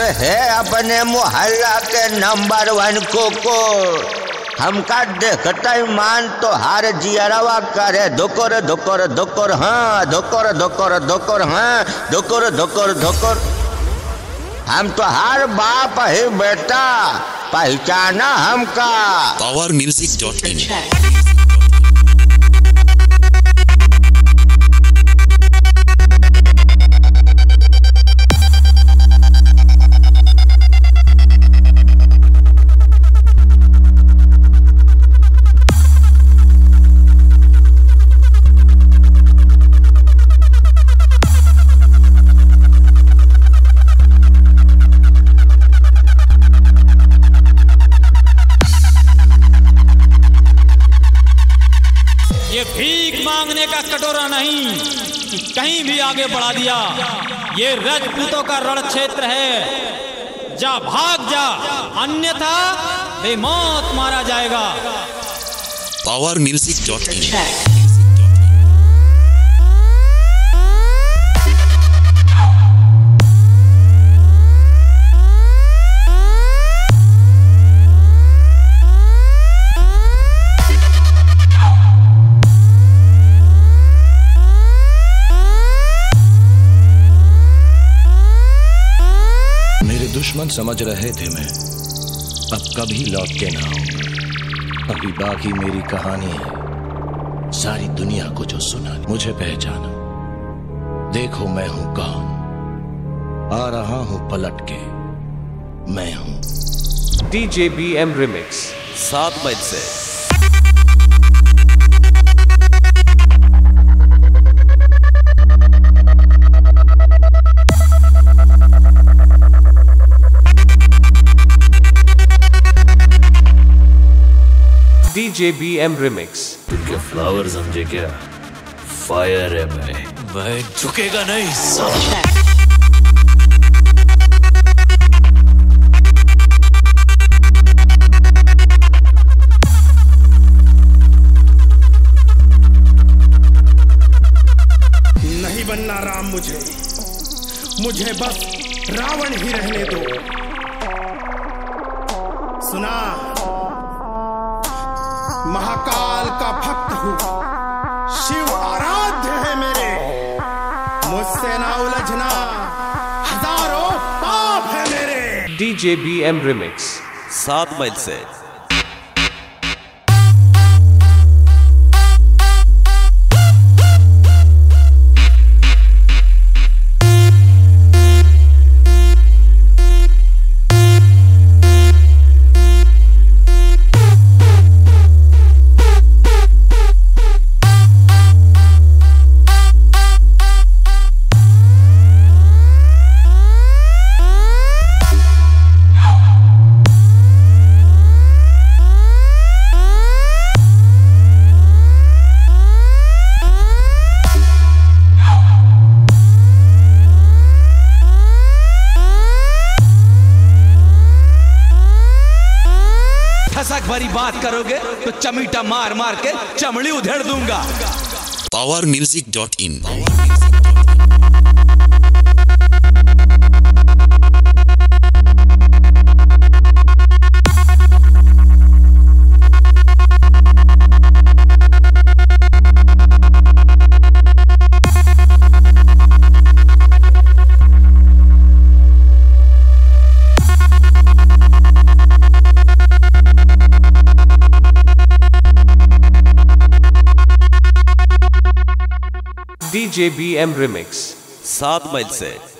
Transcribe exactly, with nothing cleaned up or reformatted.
है अपने मोहल्ला के नंबर वन कुकुर। हमका देखता ही मान तो हार जियरवा करे धोकर धोकर धोकर हाँ धोकर धोकर धोकर हाँ धोकर धोकर धोकर। हम तो हर बाप है बेटा, पहचाना हमका। Power music dot in. ये भीख मांगने का कटोरा नहीं कि कहीं भी आगे बढ़ा दिया। ये राजपूतों का रण क्षेत्र है, जा भाग जा, अन्यथा बेमौत मारा जाएगा। Power music dot in. दुश्मन समझ रहे थे मैं अब कभी लौट के ना आऊंगा। अभी बाकी मेरी कहानी है, सारी दुनिया को जो सुना मुझे पहचाना। देखो मैं हूं कौन, आ रहा हूं पलट के, मैं हूं डीजे बी एम रिमिक्स सात मई से। DJ B M remix. तुमके फ्लावर समझे क्या? फायर है भाई, भाई झुकेगा नहीं। नहीं बनना राम मुझे, मुझे बस रावण ही रहने दो। सुना, महाकाल का भक्त हूँ, शिव आराध्य है मेरे, मुझसे ना उलझना, हजारों पाप है मेरे। डीजे बी एम रिमिक्स सात मई से। ठसक भरी बात करोगे तो चमीटा मार मार के चमड़ी उधेड़ दूंगा। Power music dot in. DJ B M remix सात मई से।